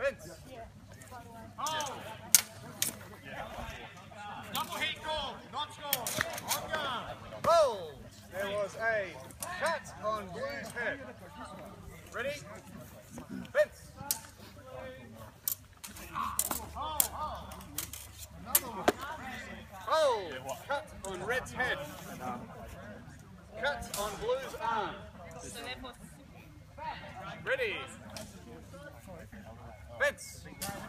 Fence. Oh! Double hit goal, not score. On guard. Hold. There was a cut on Blue's head. Ready? Fence. Hold. Cut on Red's head. Cut on Blue's arm. Ready? Fence.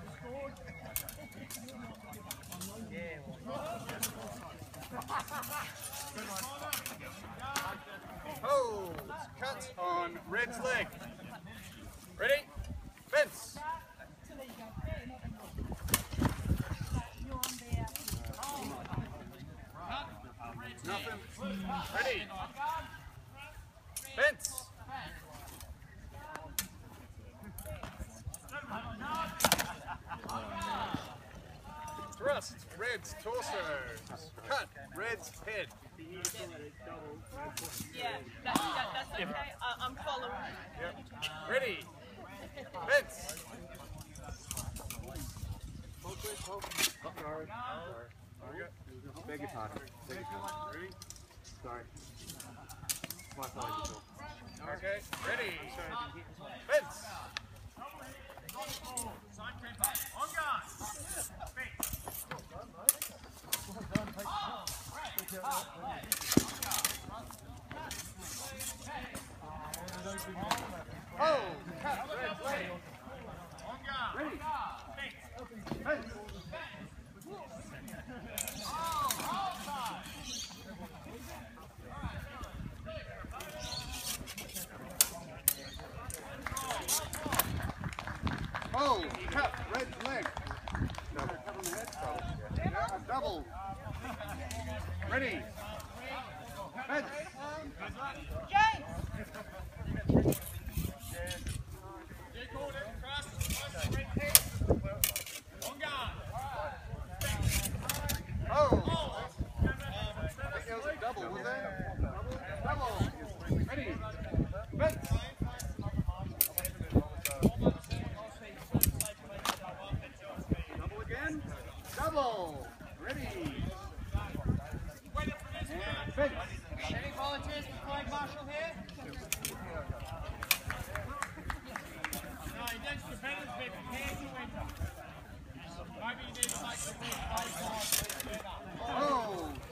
Hold. Cut on Red's leg. Ready? Fence. Nothing. Ready? Fence. Thrust Red's torso. Cut Red's head. Yeah, that's okay. I'm following. Yep. Ready? Fence. Beg your pardon. Beg your pardon. Ready? Sorry. My apologies. Okay. Ready? Fence. On guard. Oh, cut Red's leg. On guard. Ready? Fence. Oh, cut Red's leg. Cut on the head. Yeah, a double. Ready? Fence. On guard. Oh. I think there was a double, was there? Double. Ready? Fence. Double again. Double. Ready? And fence. Any volunteers for flag marshal here? No, against defenders, be prepared to enter. Maybe you need to make the flag marshal. Oh.